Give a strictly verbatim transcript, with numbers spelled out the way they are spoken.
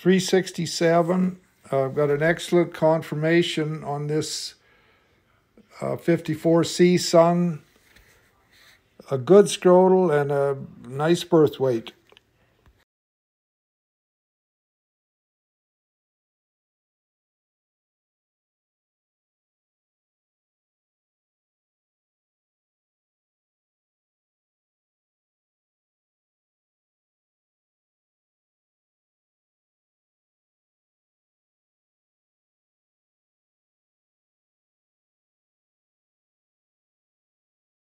three sixty-seven. Uh, I've got an excellent conformation on this uh, fifty-four C Sun. A good scrotal and a nice birth weight.